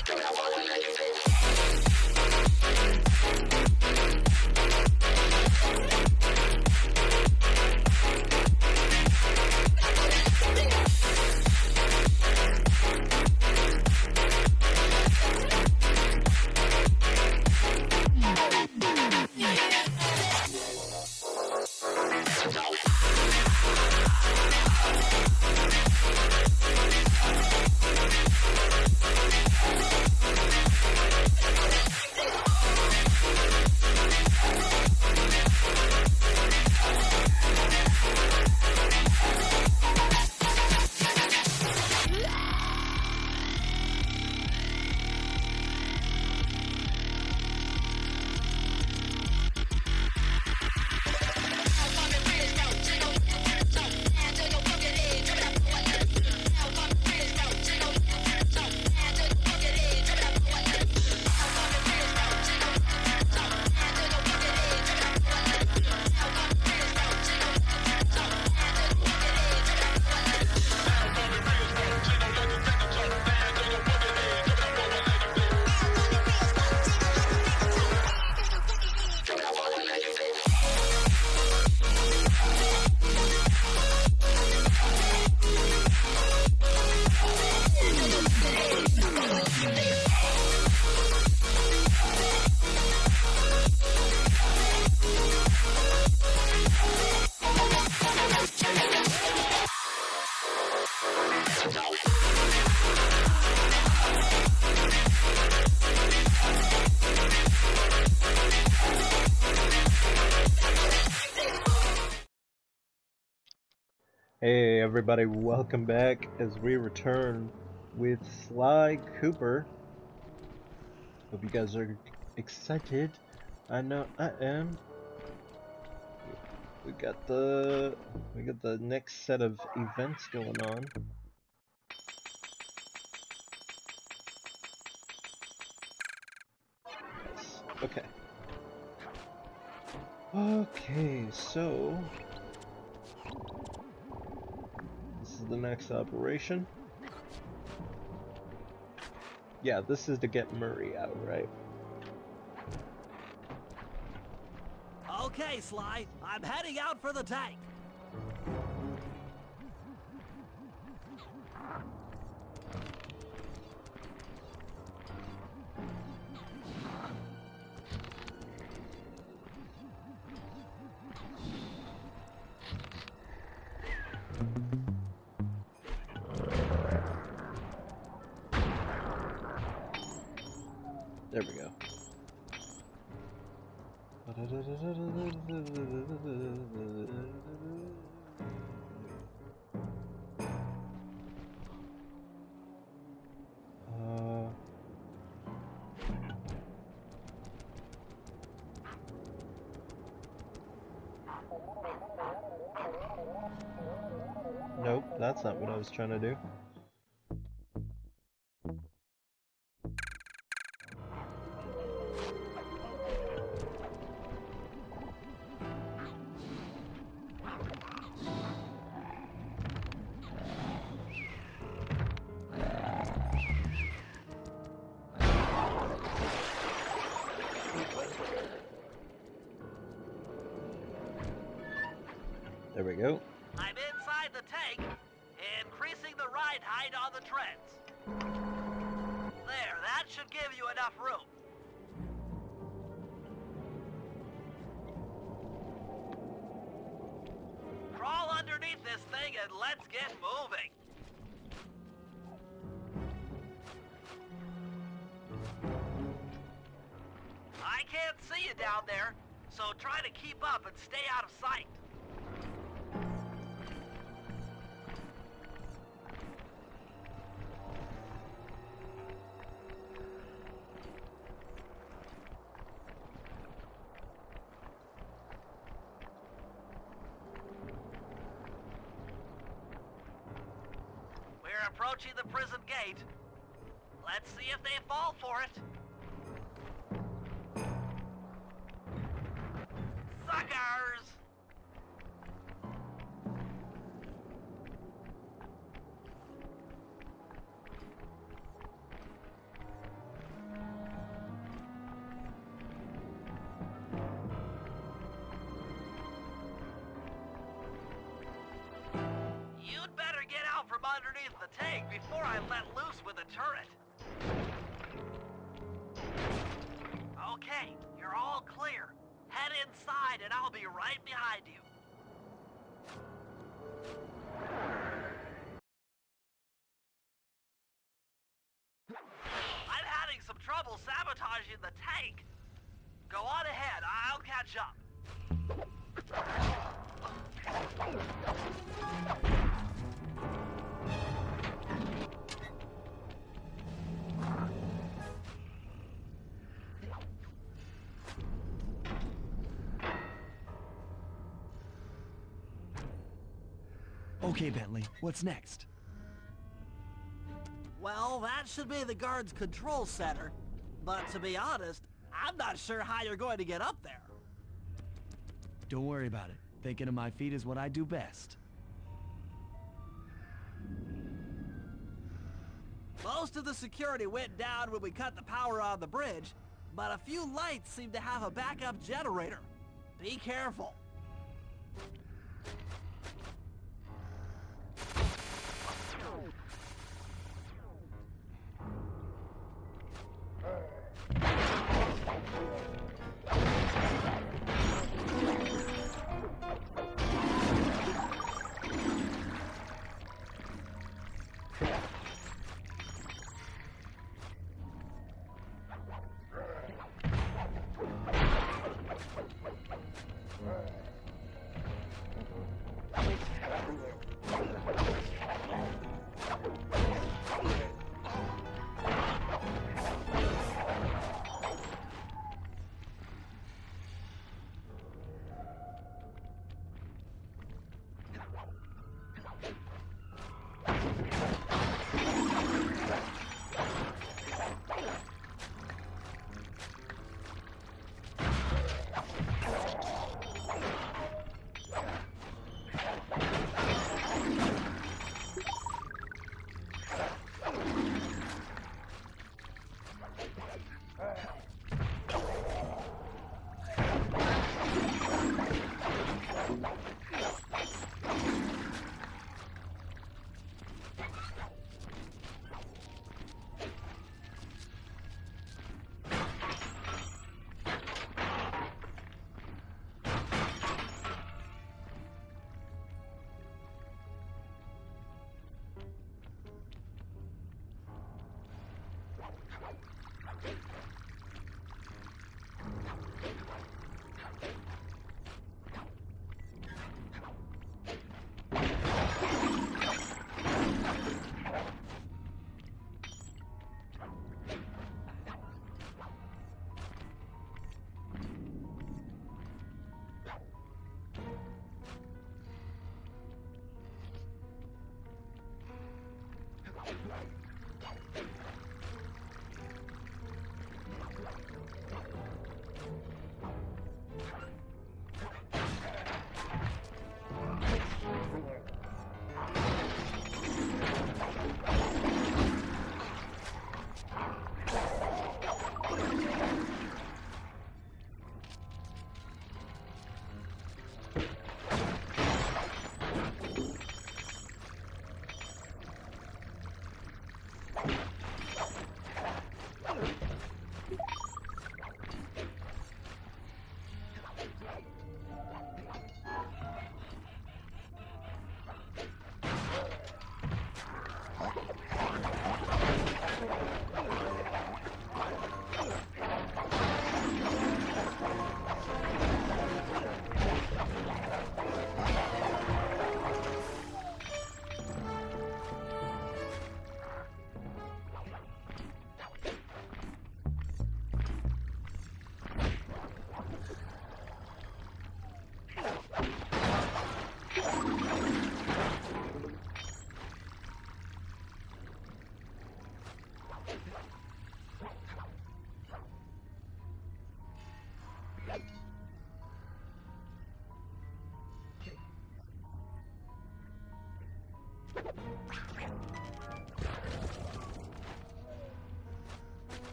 Hey everybody, welcome back as we return with Sly Cooper. Hope you guys are excited. I know I am. We got the next set of events going on. Nice. Okay. Okay, so this is the next operation. Yeah, this is to get Murray out, right? Okay, Sly, I'm heading out for the tank. There we go. Nope, that's not what I was trying to do. There we go. I'm inside the tank, increasing the ride height on the treads. There, that should give you enough room. Crawl underneath this thing and let's get moving. I can't see you down there, so try to keep up and stay out of sight. We're approaching the prison gate. Let's see if they fall for it. Suckers! from underneath the tank before I let loose with the turret. Okay, you're all clear. Head inside and I'll be right behind you. I'm having some trouble sabotaging the tank. Go on ahead, I'll catch up. Okay, Bentley, what's next? Well, that should be the guard's control center. But to be honest, I'm not sure how you're going to get up there. Don't worry about it. Thinking of my feet is what I do best. Most of the security went down when we cut the power on the bridge, but a few lights seem to have a backup generator. Be careful.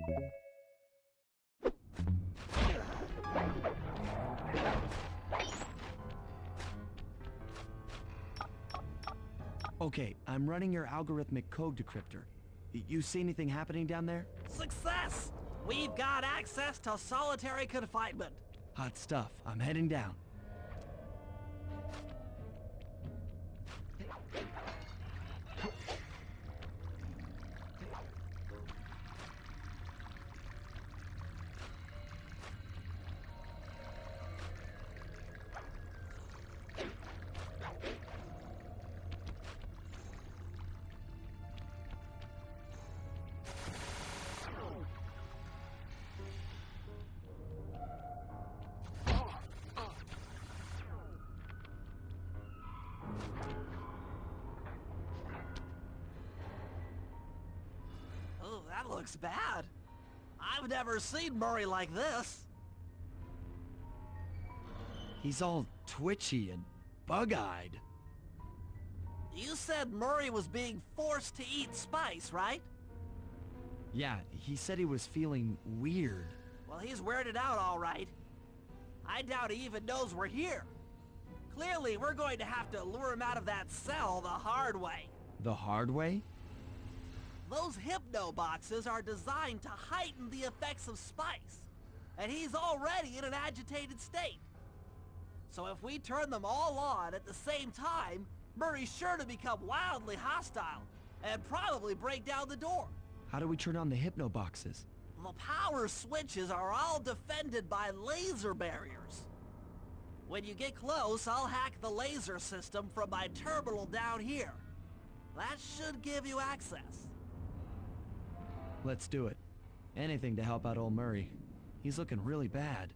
Okay, I'm running your algorithmic code decryptor. You see anything happening down there? Success! We've got access to solitary confinement. Hot stuff. I'm heading down. Oh, that looks bad. I've never seen Murray like this. He's all twitchy and bug-eyed. You said Murray was being forced to eat spice, right? Yeah, he said he was feeling weird. Well, he's weirded out all right. I doubt he even knows we're here. Clearly, we're going to have to lure him out of that cell the hard way. The hard way? Those hypno boxes are designed to heighten the effects of spice, and he's already in an agitated state. So if we turn them all on at the same time, Murray's sure to become wildly hostile and probably break down the door. How do we turn on the hypno boxes? The power switches are all defended by laser barriers. When you get close, I'll hack the laser system from my terminal down here. That should give you access. Let's do it. Anything to help out old Murray. He's looking really bad.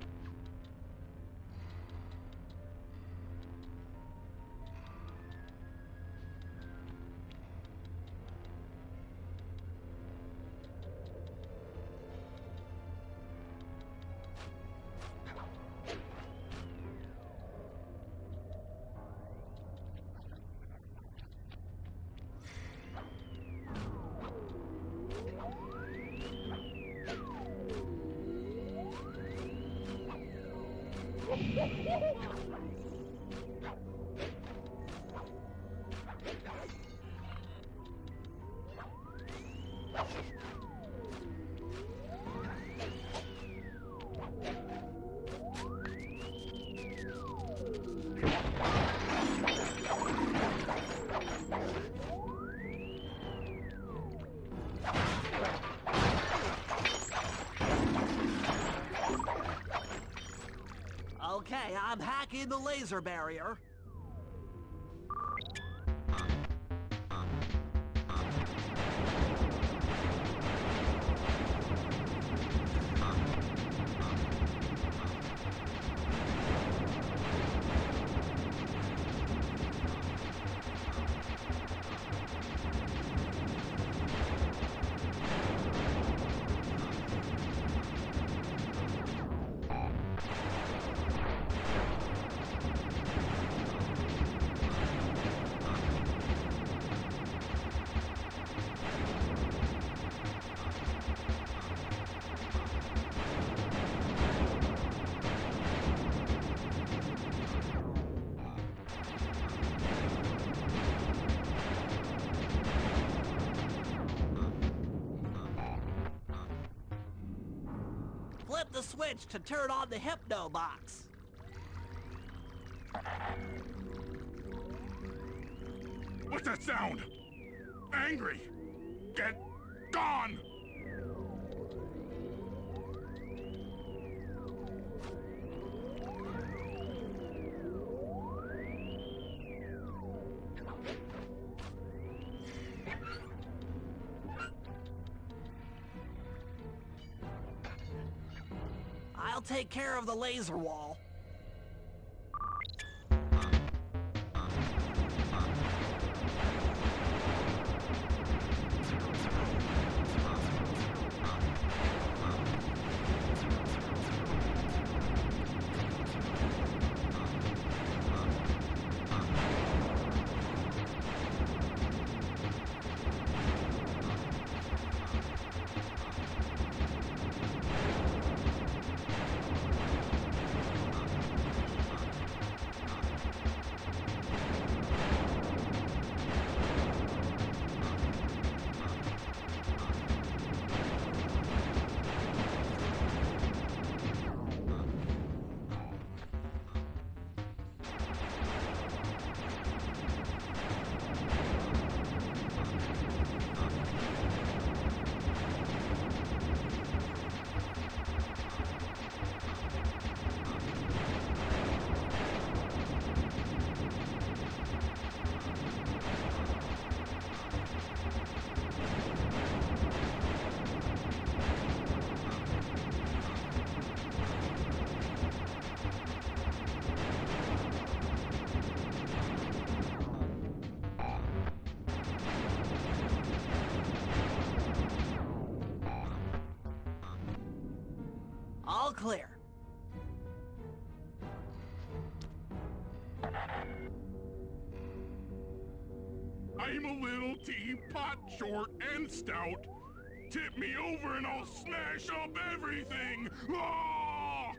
Okay, I'm hacking the laser barrier. Flip the switch to turn on the hypno box. What's that sound? Angry! Get gone! I'll take care of the laser wall. All clear. I'm a little teapot, short and stout. Tip me over and I'll smash up everything! Ah!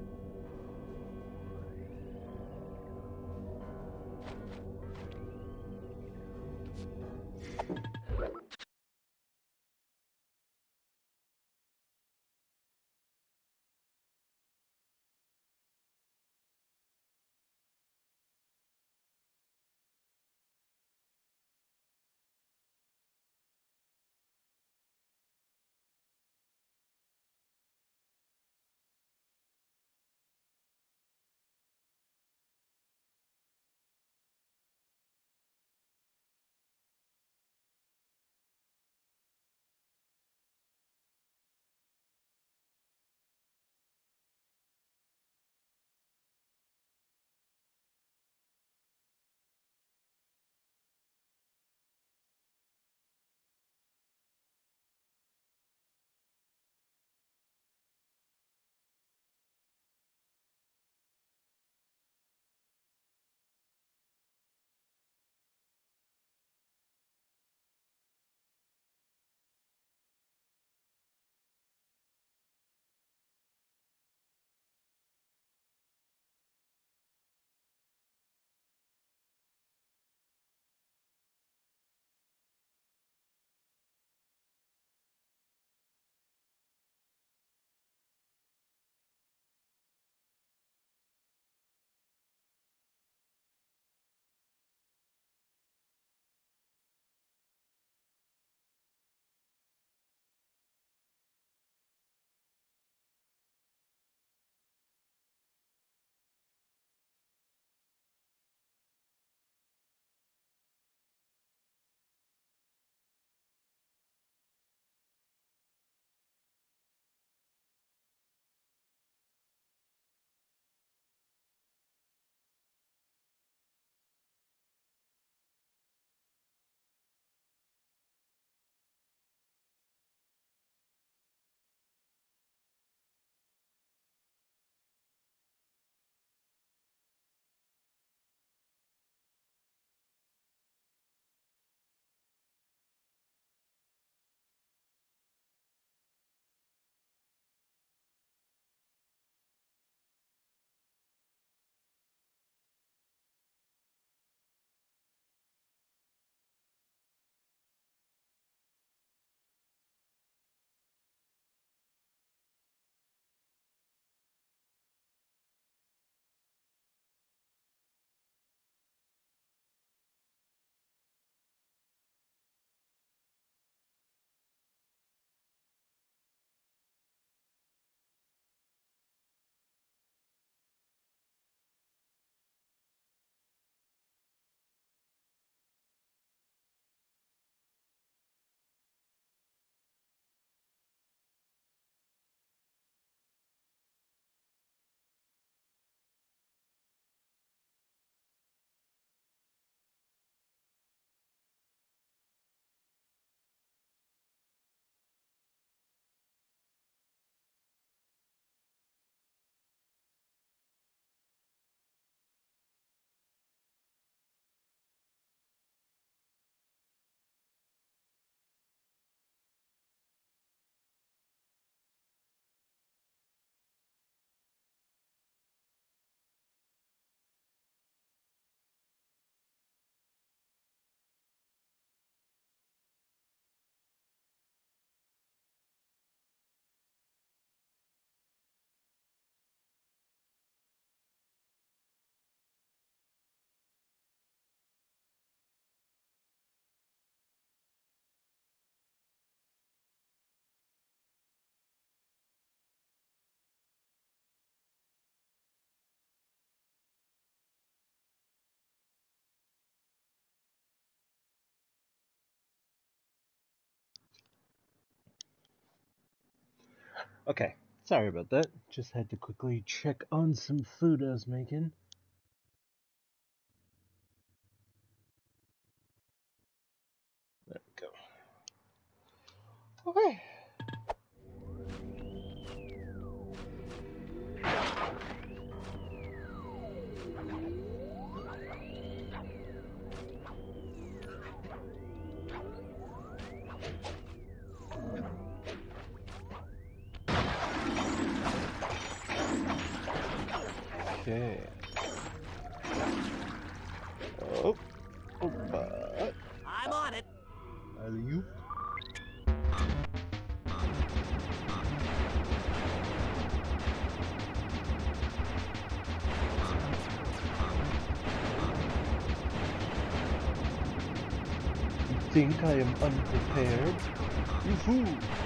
Okay, sorry about that. Just had to quickly check on some food I was making. There we go. Okay. Okay. Oh, but I'm on it. are you? You think I am unprepared? You fool!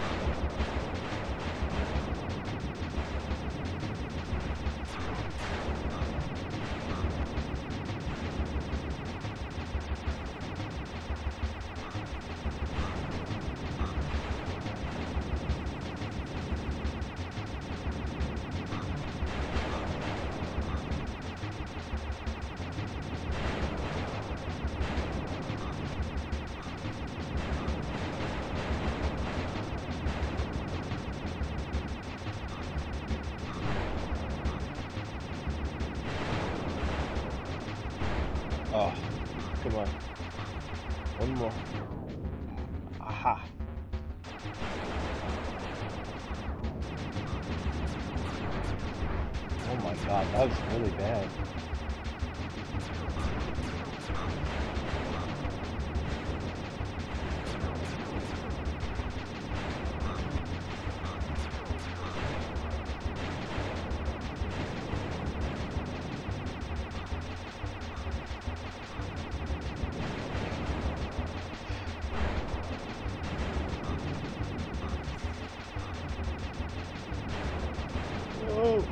Oh, come on. One more. Aha. Oh my god, that was really bad. Oh.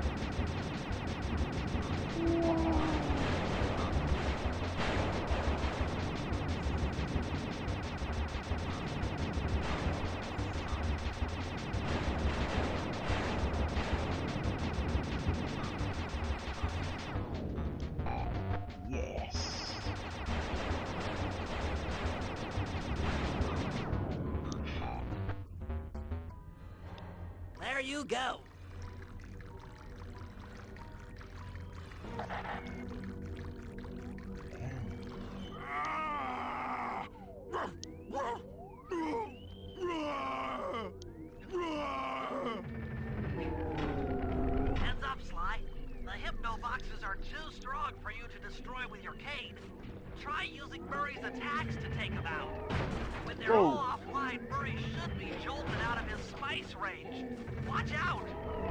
Yes. There you go. Ah! Heads up, Sly. The hypno boxes are too strong for you to destroy with your cane. Try using Murray's attacks to take them out. When they're Whoa. all offline, Murray should be jolted out of his spice range. Watch out!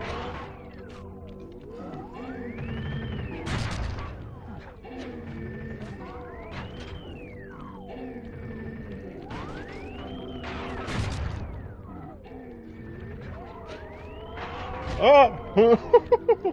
Oh!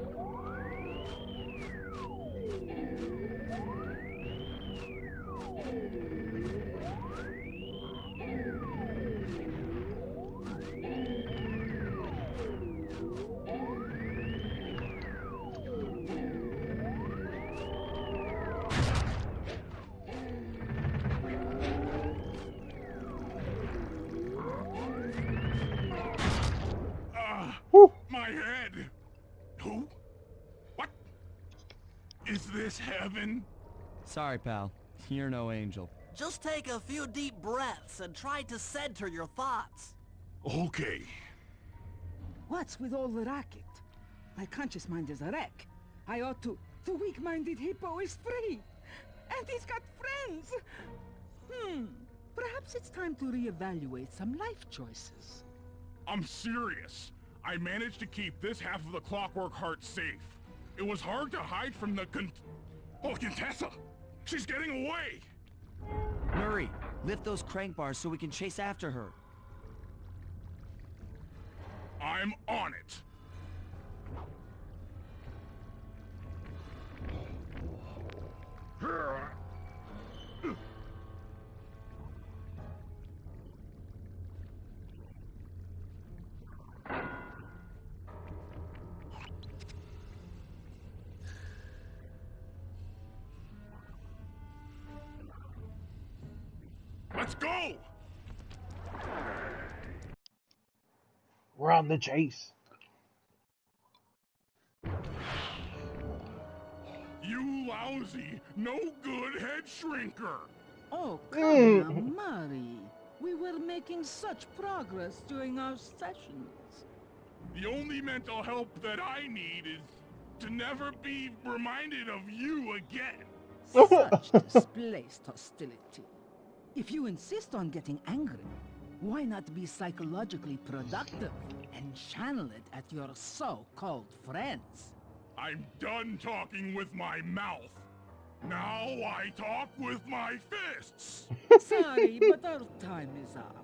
Whew. My head! Who? What? Is this heaven? Sorry, pal. You're no angel. Just take a few deep breaths and try to center your thoughts. Okay. What's with all the racket? My conscious mind is a wreck. I ought to... The weak-minded hippo is free! And he's got friends! Perhaps it's time to reevaluate some life choices. I'm serious. I managed to keep this half of the Clockwork Heart safe. It was hard to hide from the Contessa! She's getting away! Murray, lift those crank bars so we can chase after her. I'm on it! Let's go! We're on the chase. You lousy, no good head shrinker! Oh, come now, Murray. We were making such progress during our sessions. The only mental help that I need is to never be reminded of you again. Such displaced hostility. If you insist on getting angry, why not be psychologically productive and channel it at your so-called friends? I'm done talking with my mouth. Now I talk with my fists. Sorry, but our time is up.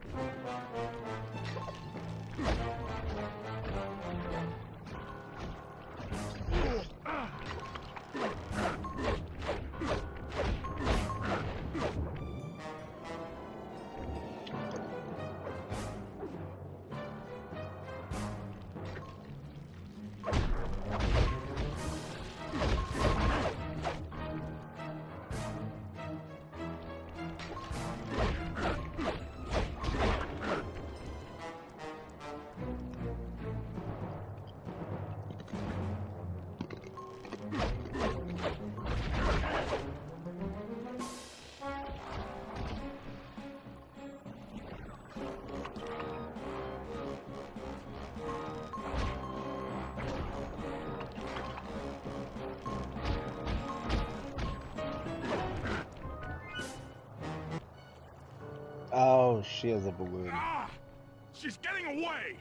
Oh, she has a balloon. Ah! She's getting away!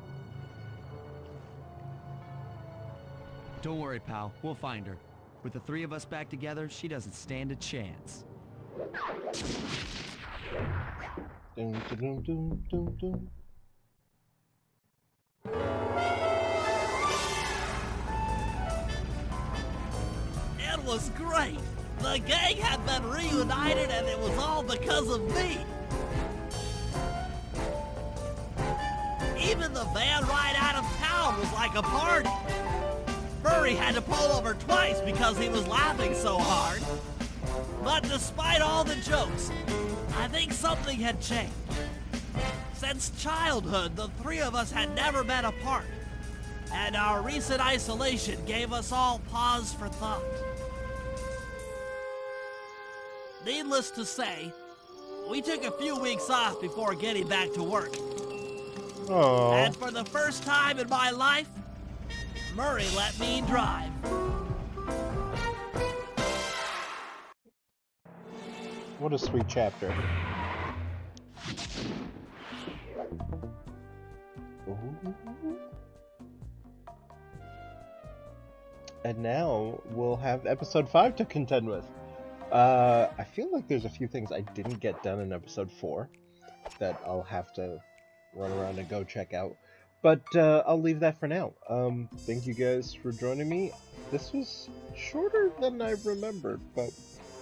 Don't worry, pal. We'll find her. With the three of us back together, she doesn't stand a chance. Dun, dun, dun, dun, dun, dun. It was great. The gang had been reunited and it was all because of me. Even the van ride out of town was like a party. Murray had to pull over twice because he was laughing so hard. But despite all the jokes, I think something had changed. Since childhood, the three of us had never been apart, and our recent isolation gave us all pause for thought. Needless to say, we took a few weeks off before getting back to work. Oh, And for the first time in my life, Murray let me drive. what a sweet chapter. Ooh. And now we'll have episode 5 to contend with. I feel like there's a few things I didn't get done in episode 4 that I'll have to run around and go check out. But I'll leave that for now. Thank you guys for joining me. This was shorter than I remembered, but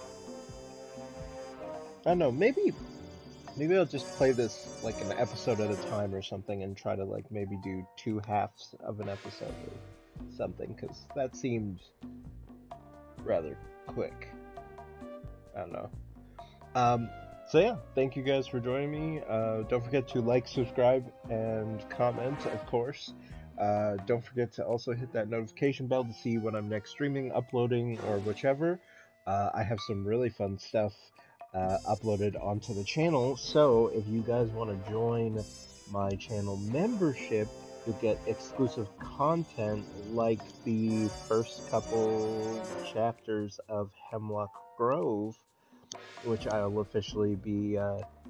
I don't know, maybe I'll just play this like an episode at a time or something and try to like maybe do 2 halves of an episode or something, because that seemed rather quick. I don't know. So yeah, thank you guys for joining me. Don't forget to like, subscribe, and comment, of course. Don't forget to also hit that notification bell to see when I'm next streaming, uploading, or whichever. I have some really fun stuff uploaded onto the channel, so if you guys want to join my channel membership, you'll get exclusive content like the first couple chapters of Hemlock Grove, which I'll officially be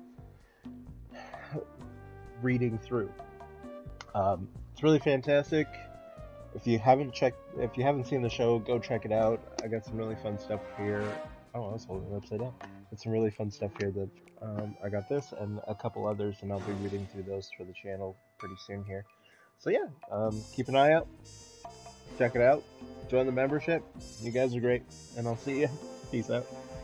reading through. It's really fantastic. If you haven't seen the show, go check it out. I got some really fun stuff here. Oh, I was holding it upside down. Got some really fun stuff here that I got this and a couple others, and I'll be reading through those for the channel pretty soon here. So yeah, keep an eye out. Check it out. Join the membership. You guys are great, and I'll see you. Peace out.